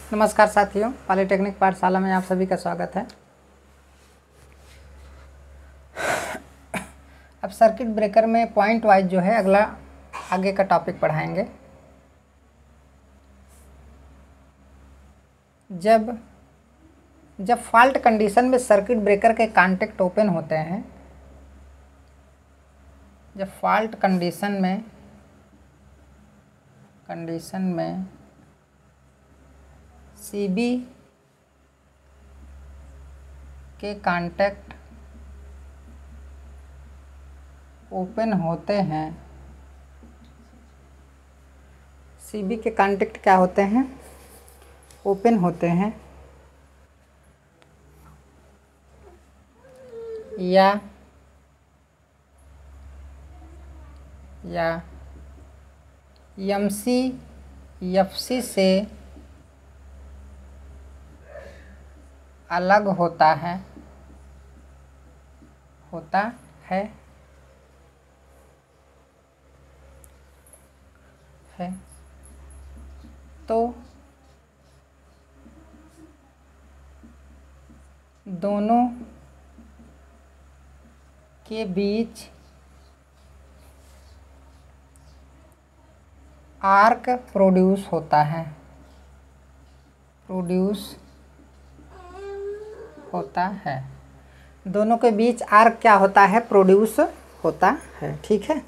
नमस्कार साथियों, पॉलिटेक्निक पाठशाला में आप सभी का स्वागत है। अब सर्किट ब्रेकर में पॉइंट वाइज जो है अगला आगे का टॉपिक पढ़ाएंगे। जब फॉल्ट कंडीशन में सर्किट ब्रेकर के कॉन्टैक्ट ओपन होते हैं, जब फॉल्ट कंडीशन में CB के कॉन्टैक्ट ओपन होते हैं, CB के कॉन्टैक्ट क्या होते हैं? ओपन होते हैं या MC/FC से अलग होता है तो दोनों के बीच आर्क प्रोड्यूस होता है, दोनों के बीच आर्क क्या होता है? प्रोड्यूस होता है। ठीक है।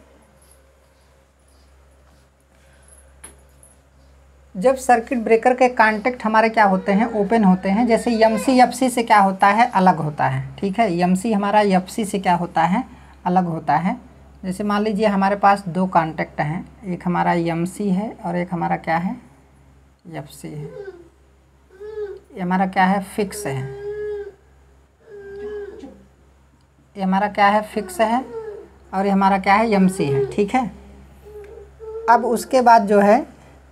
जब सर्किट ब्रेकर के कॉन्टैक्ट हमारे क्या होते हैं? ओपन होते हैं। जैसे MC/FC से क्या होता है? अलग होता है। ठीक है। MC हमारा FC से क्या होता है? अलग होता है। जैसे मान लीजिए हमारे पास दो कॉन्टैक्ट हैं, एक हमारा MC है और एक हमारा क्या है? FC है। ये हमारा क्या है? फिक्स है। ये हमारा क्या है? फिक्स है और ये हमारा क्या है? MC है। ठीक है। अब उसके बाद जो है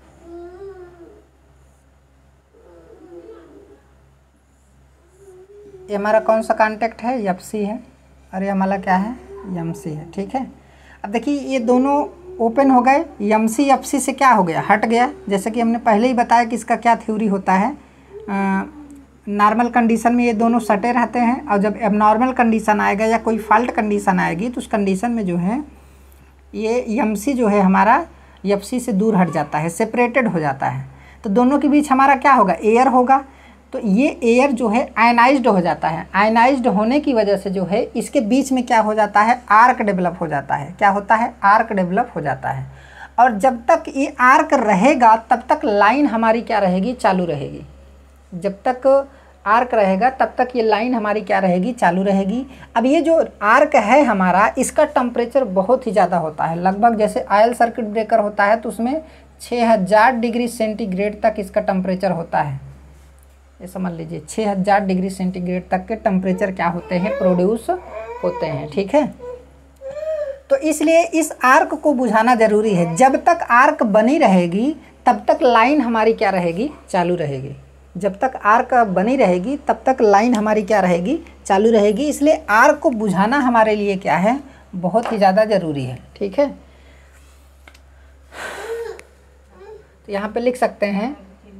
ये हमारा कौन सा कॉन्टैक्ट है? FC है और ये हमारा क्या है? MC है। ठीक है। अब देखिए ये दोनों ओपन हो गए, MC/FC से क्या हो गया? हट गया। जैसे कि हमने पहले ही बताया कि इसका क्या थ्योरी होता है। नॉर्मल कंडीशन में ये दोनों सटे रहते हैं और जब एबनॉर्मल कंडीशन आएगा या कोई फॉल्ट कंडीशन आएगी तो उस कंडीशन में जो है ये MC जो है हमारा FC से दूर हट जाता है, सेपरेटेड हो जाता है। तो दोनों के बीच हमारा क्या होगा? एयर होगा। तो ये एयर जो है आयनाइज्ड हो जाता है। आयनाइज्ड होने की वजह से जो है इसके बीच में क्या हो जाता है? आर्क डेवलप हो जाता है। क्या होता है? आर्क डेवलप हो जाता है। और जब तक ये आर्क रहेगा तब तक लाइन हमारी क्या रहेगी? चालू रहेगी। जब तक आर्क रहेगा तब तक ये लाइन हमारी क्या रहेगी? चालू रहेगी। अब ये जो आर्क है हमारा, इसका टेम्परेचर बहुत ही ज़्यादा होता है। लगभग जैसे ऑयल सर्किट ब्रेकर होता है तो उसमें 6000 डिग्री सेंटीग्रेड तक इसका टेम्परेचर होता है। ये समझ लीजिए 6000 डिग्री सेंटीग्रेड तक के टेम्परेचर क्या होते हैं? प्रोड्यूस होते हैं। ठीक है। तो इसलिए इस आर्क को बुझाना ज़रूरी है। जब तक आर्क बनी रहेगी तब तक लाइन हमारी क्या रहेगी? चालू रहेगी। जब तक आर्क बनी रहेगी तब तक लाइन हमारी क्या रहेगी? चालू रहेगी। इसलिए आर्क को बुझाना हमारे लिए क्या है? बहुत ही ज़्यादा ज़रूरी है। ठीक है। तो यहाँ पे लिख सकते हैं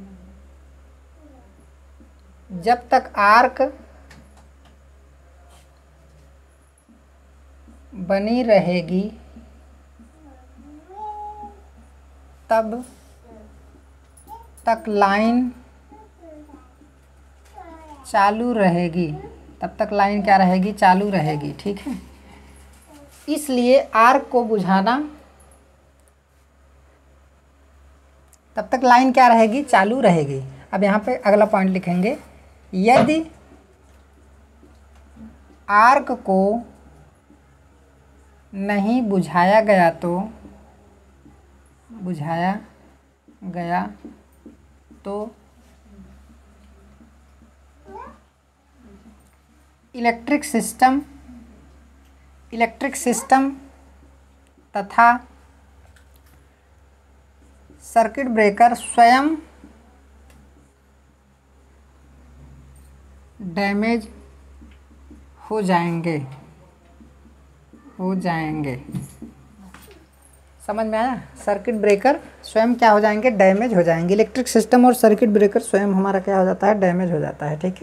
जब तक आर्क बनी रहेगी तब तक लाइन चालू रहेगी। तब तक लाइन क्या रहेगी? चालू रहेगी। ठीक है। इसलिए आर्क को बुझाना, तब तक लाइन क्या रहेगी? चालू रहेगी। अब यहाँ पे अगला पॉइंट लिखेंगे, यदि आर्क को नहीं बुझाया गया तो इलेक्ट्रिक सिस्टम तथा सर्किट ब्रेकर स्वयं डैमेज हो जाएंगे। समझ में आया। सर्किट ब्रेकर स्वयं क्या हो जाएंगे, डैमेज हो जाएंगे। इलेक्ट्रिक सिस्टम और सर्किट ब्रेकर स्वयं हमारा क्या हो जाता है, डैमेज हो जाता है। ठीक है,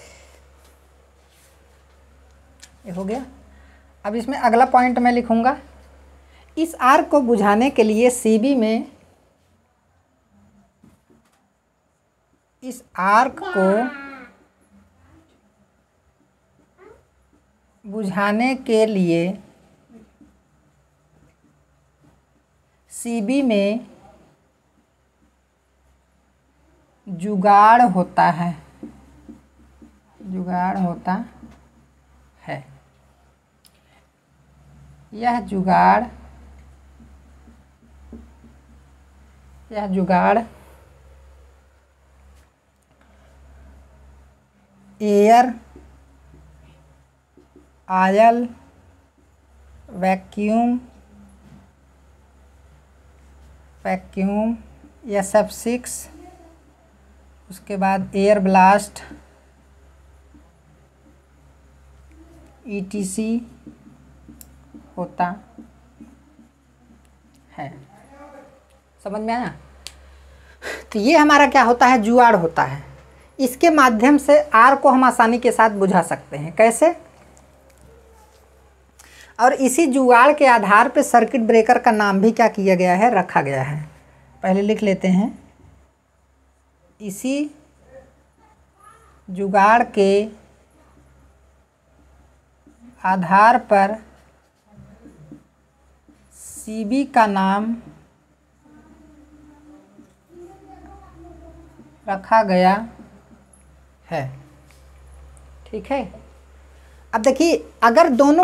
ये हो गया। अब इसमें अगला पॉइंट मैं लिखूंगा, इस आर्क को बुझाने के लिए सीबी में, इस आर्क को बुझाने के लिए सीबी में जुगाड़ होता है, जुगाड़ होता है। यह जुगाड़ एयर, ऑयल, वैक्यूम, SF6, उसके बाद एयर ब्लास्ट, ETC होता है। समझ में आया। तो ये हमारा क्या होता है, जुगाड़ होता है। इसके माध्यम से आर को हम आसानी के साथ बुझा सकते हैं। कैसे? और इसी जुगाड़ के आधार पे सर्किट ब्रेकर का नाम भी क्या किया गया है, रखा गया है। पहले लिख लेते हैं, इसी जुगाड़ के आधार पर सीबी का नाम रखा गया है। ठीक है। अब देखिए, अगर दोनों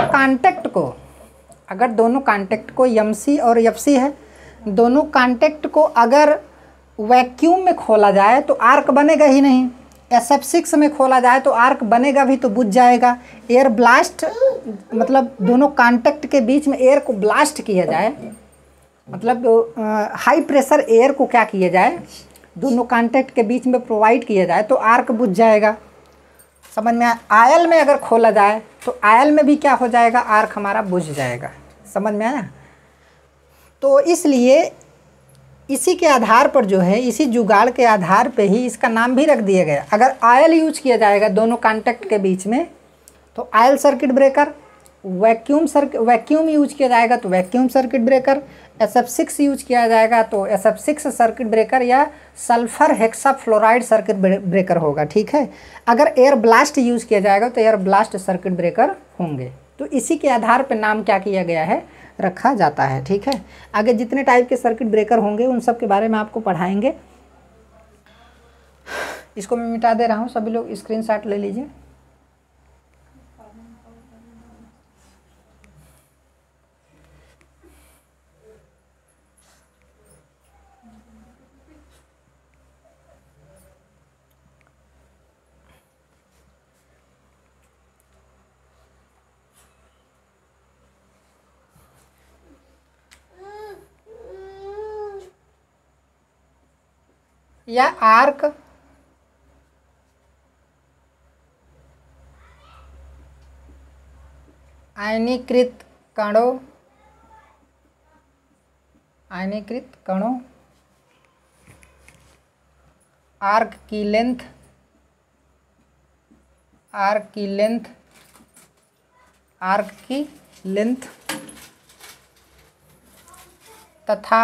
कांटेक्ट को एमसी और एफसी है, दोनों कांटेक्ट को अगर वैक्यूम में खोला जाए तो आर्क बनेगा ही नहीं। SF6 में खोला जाए तो आर्क बनेगा भी तो बुझ जाएगा। एयर ब्लास्ट मतलब दोनों कांटेक्ट के बीच में एयर को ब्लास्ट किया जाए, मतलब हाई प्रेशर एयर को क्या किया जाए, दोनों कांटेक्ट के बीच में प्रोवाइड किया जाए तो आर्क बुझ जाएगा। समझ में आया। आयल में अगर खोला जाए तो आयल में भी क्या हो जाएगा, आर्क हमारा बुझ जाएगा। समझ में आया। तो इसलिए इसी के आधार पर जो है, इसी जुगाड़ के आधार पे ही इसका नाम भी रख दिया गया। अगर आयल यूज किया जाएगा दोनों कांटेक्ट के बीच में तो oil circuit breaker, vacuum use किया जाएगा तो vacuum circuit breaker, SF6 use किया जाएगा तो SF6 सर्किट ब्रेकर या सल्फर हेक्साफ्लोराइड सर्किट ब्रेकर होगा। ठीक है। अगर एयर ब्लास्ट यूज किया जाएगा तो एयर ब्लास्ट सर्किट ब्रेकर होंगे। तो इसी के आधार पर नाम क्या किया गया है, रखा जाता है। ठीक है। आगे जितने टाइप के सर्किट ब्रेकर होंगे उन सब के बारे में आपको पढ़ाएंगे। इसको मैं मिटा दे रहा हूँ, सभी लोग स्क्रीनशॉट ले लीजिए। या आर्क आयनीकृत कणों आर्क की लेंथ तथा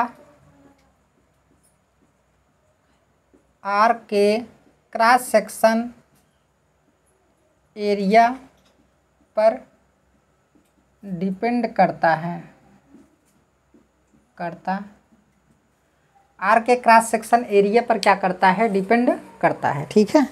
आर्क के क्रॉस सेक्शन एरिया पर डिपेंड करता है। आर्क के क्रॉस सेक्शन एरिया पर क्या करता है, डिपेंड करता है। ठीक है।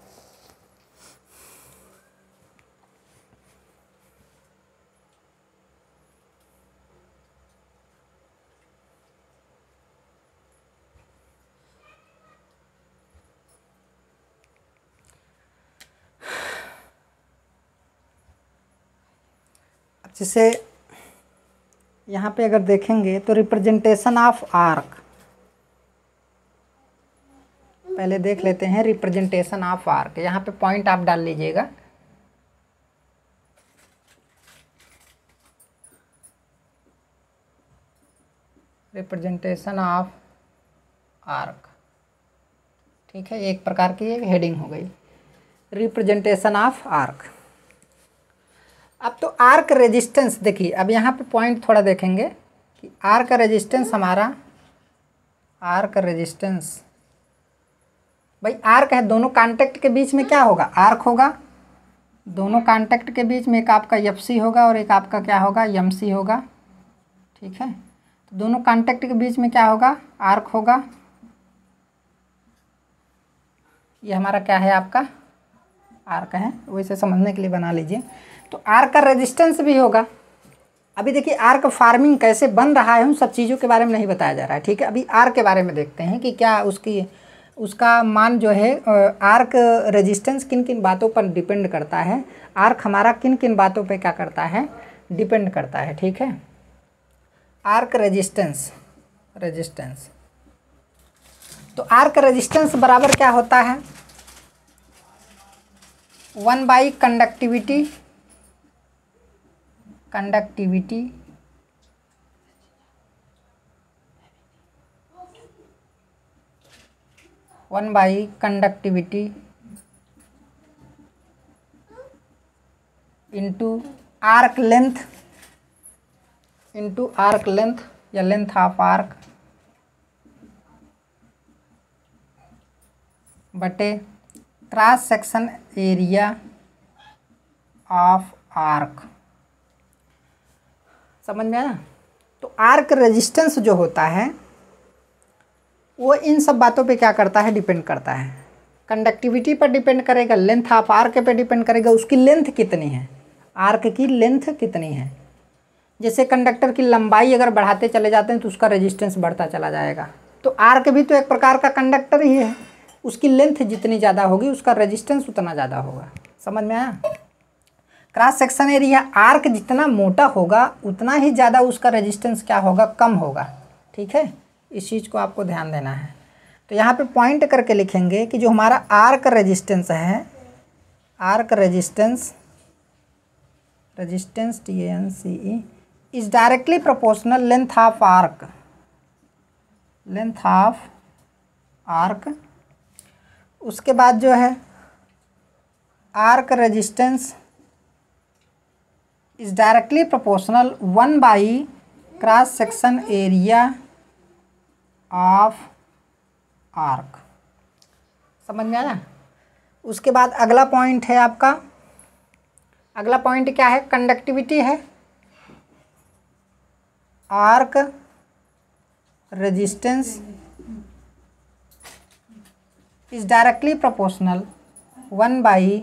जैसे यहाँ पे अगर देखेंगे तो रिप्रेजेंटेशन ऑफ आर्क, पहले देख लेते हैं रिप्रेजेंटेशन ऑफ आर्क। यहाँ पे पॉइंट आप डाल लीजिएगा। रिप्रेजेंटेशन ऑफ आर्क, ठीक है, एक प्रकार की एक हेडिंग हो गई, रिप्रेजेंटेशन ऑफ आर्क। अब तो आर्क रेजिस्टेंस देखिए, अब यहाँ पे पॉइंट थोड़ा देखेंगे कि आर्क रेजिस्टेंस हमारा, आर्क रेजिस्टेंस भाई आर्क है, दोनों कांटेक्ट के बीच में क्या होगा, आर्क होगा, दोनों कांटेक्ट के बीच में एक आपका FC होगा और एक आपका क्या होगा, MC होगा, ठीक है। तो दोनों कांटेक्ट के बीच में क्या होगा, आर्क होगा, ये हमारा क्या है, आपका आर्क है, वैसे समझने के लिए बना लीजिए। तो आर्क का रेजिस्टेंस भी होगा। अभी देखिए आर्क फार्मिंग कैसे बन रहा है, उन सब चीज़ों के बारे में नहीं बताया जा रहा है, ठीक है। अभी आर्क के बारे में देखते हैं कि क्या उसका मान जो है, आर्क रेजिस्टेंस किन किन बातों पर डिपेंड करता है, आर्क हमारा किन किन बातों पे क्या करता है, डिपेंड करता है, ठीक है। आर्क रेजिस्टेंस, तो आर्क रेजिस्टेंस बराबर क्या होता है, 1 conductivity, 1 conductivity into arc length या लेंथ ऑफ आर्क बटे cross section area of arc. समझ में आया। तो आर्क रेजिस्टेंस जो होता है वो इन सब बातों पे क्या करता है, डिपेंड करता है। कंडक्टिविटी पर डिपेंड करेगा, लेंथ ऑफ आर्क पे डिपेंड करेगा, उसकी लेंथ कितनी है, आर्क की लेंथ कितनी है। जैसे कंडक्टर की लंबाई अगर बढ़ाते चले जाते हैं तो उसका रेजिस्टेंस बढ़ता चला जाएगा। तो आर्क भी तो एक प्रकार का कंडक्टर ही है, उसकी लेंथ जितनी ज़्यादा होगी उसका रेजिस्टेंस उतना ज़्यादा होगा। समझ में आया। क्रॉस सेक्शन एरिया आर्क जितना मोटा होगा उतना ही ज़्यादा उसका रेजिस्टेंस क्या होगा, कम होगा, ठीक है। इस चीज़ को आपको ध्यान देना है। तो यहाँ पे पॉइंट करके लिखेंगे कि जो हमारा आर्क रेजिस्टेंस है, arc resistance TANCE is directly proportional length of arc. उसके बाद जो है arc resistance is directly proportional 1 cross section area of arc. समझ में आया। उसके बाद अगला पॉइंट है आपका, अगला पॉइंट क्या है, कंडक्टिविटी है। Arc resistance is directly proportional 1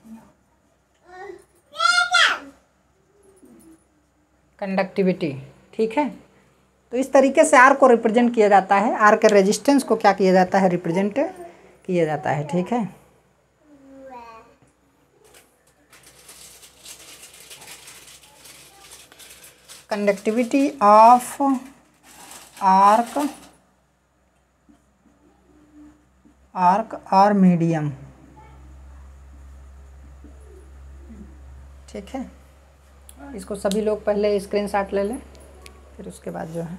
conductivity, ठीक है। तो इस तरीके से आर्क को रिप्रेजेंट किया जाता है, आर्क के रेजिस्टेंस को क्या किया जाता है, रिप्रेजेंट किया जाता है, ठीक है। कंडक्टिविटी ऑफ आर्क और मीडियम, ठीक है। इसको सभी लोग पहले स्क्रीनशॉट ले लें, फिर उसके बाद जो है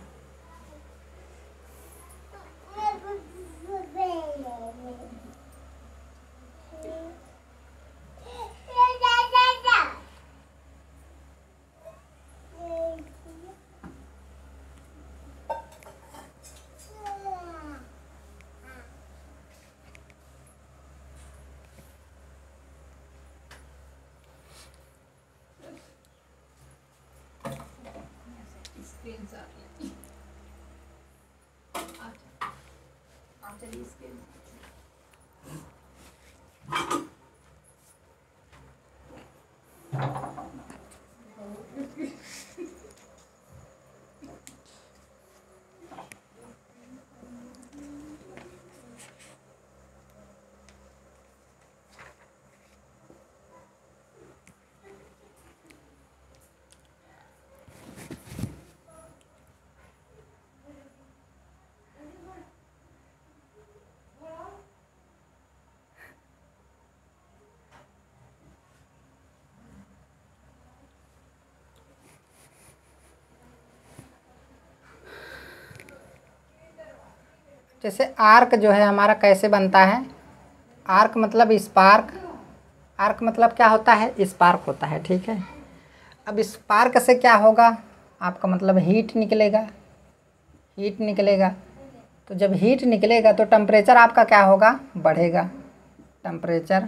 जैसे आर्क जो है हमारा कैसे बनता है, आर्क मतलब स्पार्क, आर्क मतलब क्या होता है, स्पार्क होता है, ठीक है। अब स्पार्क से क्या होगा आपका, मतलब हीट निकलेगा, हीट निकलेगा। तो जब हीट निकलेगा तो टेम्परेचर आपका क्या होगा, बढ़ेगा, टेम्परेचर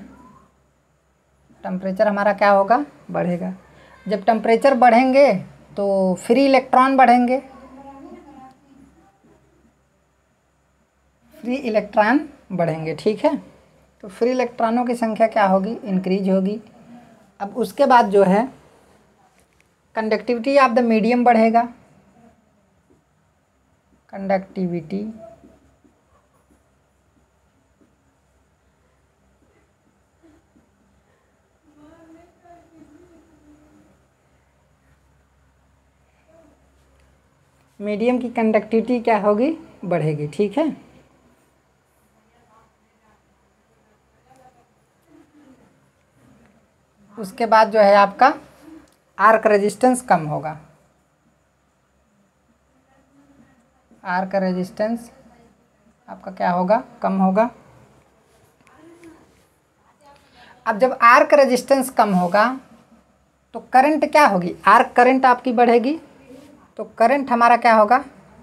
हमारा क्या होगा, बढ़ेगा। जब टेम्परेचर बढ़ेंगे तो फ्री इलेक्ट्रॉन बढ़ेंगे, फ्री इलेक्ट्रॉन बढ़ेंगे, ठीक है। तो फ्री इलेक्ट्रॉनों की संख्या क्या होगी, इंक्रीज होगी। अब उसके बाद जो है कंडक्टिविटी ऑफ द मीडियम बढ़ेगा, कंडक्टिविटी मीडियम की कंडक्टिविटी क्या होगी, बढ़ेगी, ठीक है। उसके बाद जो है आपका आर्क रेजिस्टेंस कम होगा, आर्क रेजिस्टेंस आपका क्या होगा, कम होगा। अब जब आर्क रेजिस्टेंस कम होगा तो करंट क्या होगी, आर्क करंट आपकी बढ़ेगी, तो करंट हमारा क्या होगा,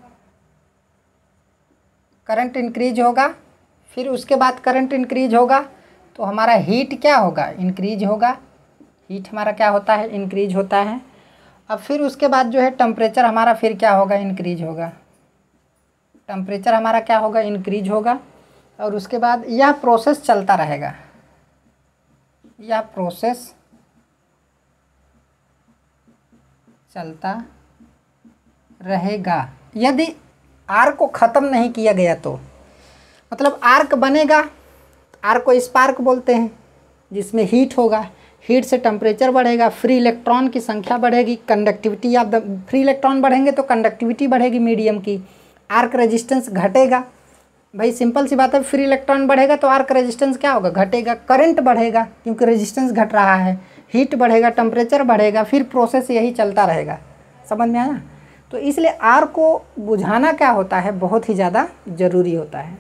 करंट इंक्रीज होगा। फिर उसके बाद करंट इंक्रीज होगा तो हमारा हीट क्या होगा, इंक्रीज होगा, हीट हमारा क्या होता है, इंक्रीज होता है। अब फिर उसके बाद जो है टेम्परेचर हमारा फिर क्या होगा, इंक्रीज होगा, टेम्परेचर हमारा क्या होगा, इंक्रीज होगा। और उसके बाद यह प्रोसेस चलता रहेगा, यह प्रोसेस चलता रहेगा यदि आर्क को ख़त्म नहीं किया गया तो। मतलब आर्क बनेगा, आर्क को स्पार्क बोलते हैं, जिसमें हीट होगा, हीट से टेम्परेचर बढ़ेगा, फ्री इलेक्ट्रॉन की संख्या बढ़ेगी, conductivity of the free electron बढ़ेंगे तो कंडक्टिविटी बढ़ेगी मीडियम की, आर्क रेजिस्टेंस घटेगा। भाई सिंपल सी बात है, फ्री इलेक्ट्रॉन बढ़ेगा तो आर्क रेजिस्टेंस क्या होगा, घटेगा, करंट बढ़ेगा क्योंकि रेजिस्टेंस घट रहा है, हीट बढ़ेगा, टेम्परेचर बढ़ेगा, फिर प्रोसेस यही चलता रहेगा। समझ में आया। तो इसलिए आर्क को बुझाना क्या होता है, बहुत ही ज़्यादा ज़रूरी होता है।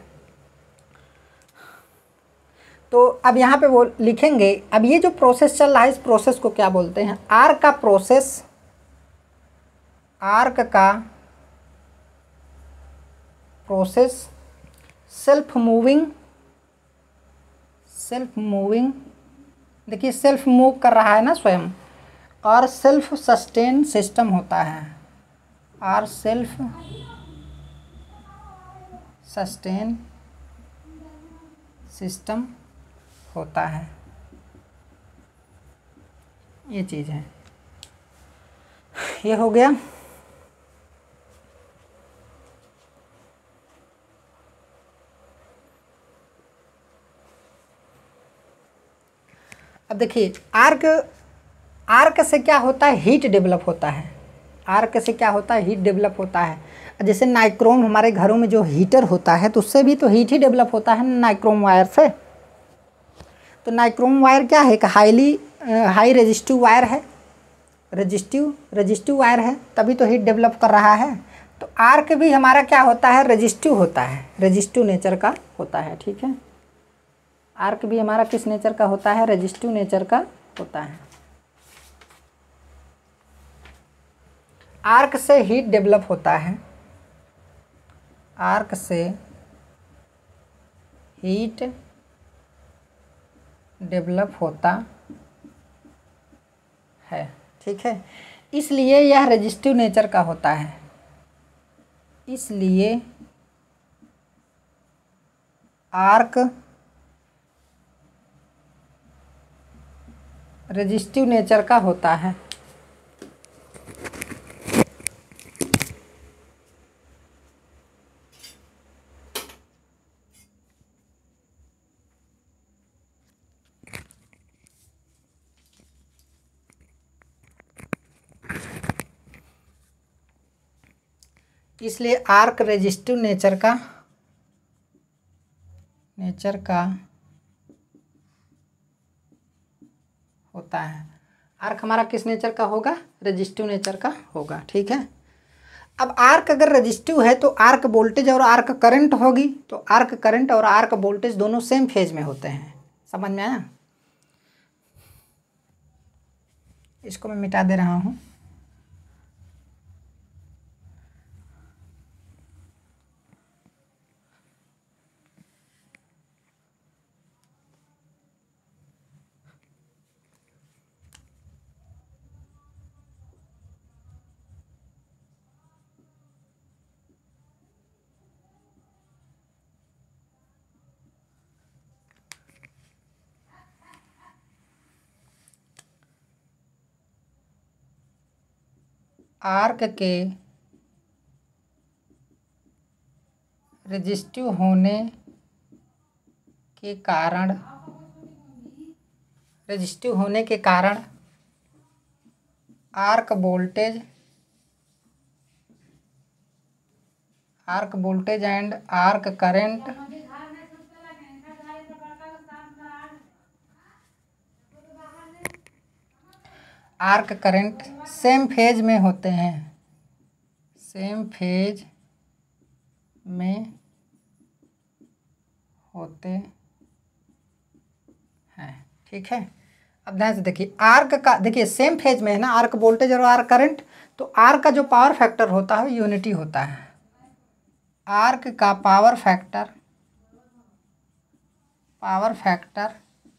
तो अब यहाँ पे वो लिखेंगे, अब ये जो प्रोसेस चल रहा है इस प्रोसेस को क्या बोलते हैं, आर्क का प्रोसेस, आर्क का प्रोसेस सेल्फ मूविंग, देखिए सेल्फ मूव कर रहा है ना स्वयं, और सेल्फ सस्टेन सिस्टम होता है, और सेल्फ सस्टेन सिस्टम होता है, ये चीज़ है। ये हो गया। अब देखिए आर्क से क्या होता है, हीट डेवलप होता है, आर्क से क्या होता है, हीट डेवलप होता है। जैसे नाइक्रोम हमारे घरों में जो हीटर होता है तो उससे भी तो हीट ही डेवलप होता है नाइक्रोम वायर से। तो नाइक्रोम वायर क्या है, एक हाई रेजिस्टिव वायर है, रेजिस्टिव वायर है, तभी तो हीट डेवलप कर रहा है। तो आर्क भी हमारा क्या होता है, रेजिस्टिव होता है, रेजिस्टिव नेचर का होता है, ठीक है। आर्क भी हमारा किस नेचर का होता है, रेजिस्टिव नेचर का होता है। आर्क से हीट डेवलप होता है, आर्क से हीट डेवलप होता है, ठीक है। इसलिए यह रेजिस्टिव नेचर का होता है, इसलिए आर्क रेजिस्टिव नेचर का होता है। इसलिए आर्क रेजिस्टिव नेचर का होता है। आर्क हमारा किस नेचर का होगा, रेजिस्टिव नेचर का होगा, ठीक है। अब आर्क अगर रजिस्टिव है तो आर्क वोल्टेज और आर्क करंट होगी, तो आर्क करंट और आर्क वोल्टेज दोनों सेम फेज में होते हैं। समझ में आया? इसको मैं मिटा दे रहा हूँ। आर्क के रेजिस्टिव होने के कारण arc voltage and arc current same phase में होते हैं, ठीक है। अब ध्यान से देखिए, आर्क का देखिए सेम फेज में है ना, आर्क वोल्टेज और आर्क करंट, तो आर्क का जो पावर फैक्टर होता है यूनिटी होता है। आर्क का पावर फैक्टर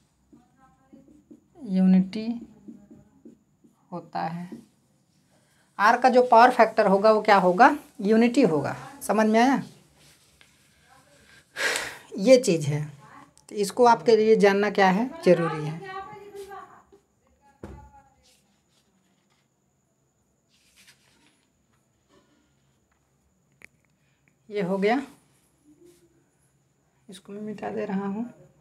यूनिटी होता है। आर्क का जो पावर फैक्टर होगा वो क्या होगा? यूनिटी होगा। समझ में आया? ये चीज़ है, तो इसको आपके लिए जानना क्या है, जरूरी है। ये हो गया, इसको मैं मिटा दे रहा हूँ।